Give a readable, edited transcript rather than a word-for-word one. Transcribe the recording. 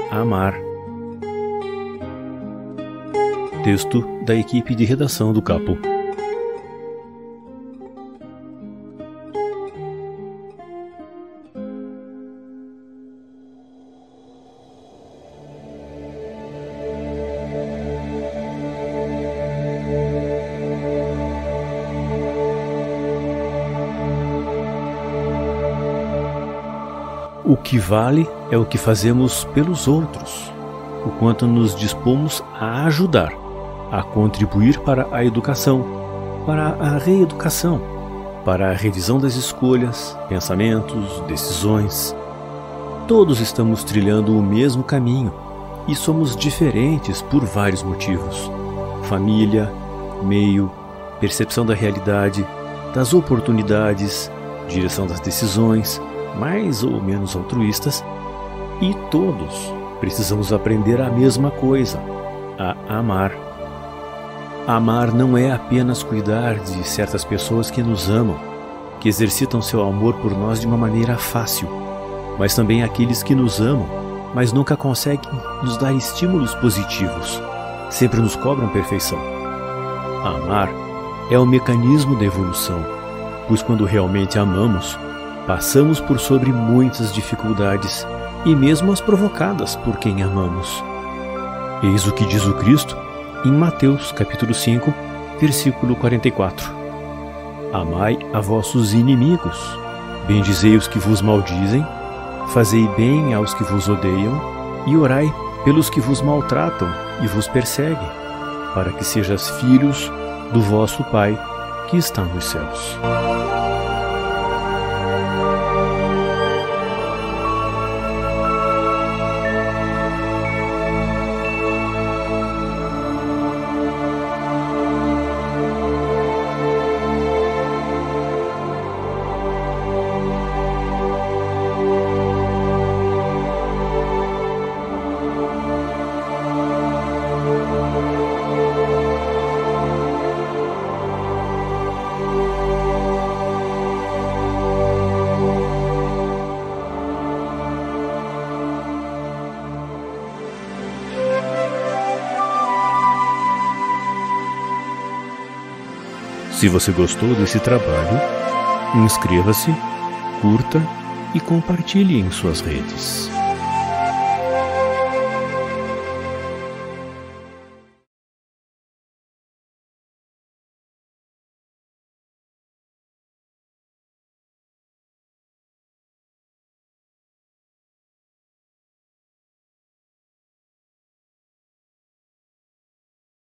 amar. Texto da equipe de redação do Capo. O que vale é o que fazemos pelos outros, o quanto nos dispomos a ajudar, a contribuir para a educação, para a reeducação, para a revisão das escolhas, pensamentos, decisões. Todos estamos trilhando o mesmo caminho e somos diferentes por vários motivos: família, meio, percepção da realidade, das oportunidades, direção das decisões, mais ou menos altruístas, e todos precisamos aprender a mesma coisa: a amar. Amar não é apenas cuidar de certas pessoas que nos amam, que exercitam seu amor por nós de uma maneira fácil, mas também aqueles que nos amam, mas nunca conseguem nos dar estímulos positivos, sempre nos cobram perfeição. Amar é o mecanismo da evolução, pois quando realmente amamos, passamos por sobre muitas dificuldades, e mesmo as provocadas por quem amamos. Eis o que diz o Cristo em Mateus capítulo 5, versículo 44. Amai a vossos inimigos, bendizei os que vos maldizem, fazei bem aos que vos odeiam, e orai pelos que vos maltratam e vos perseguem, para que sejais filhos do vosso Pai que está nos céus. Se você gostou desse trabalho, inscreva-se, curta e compartilhe em suas redes.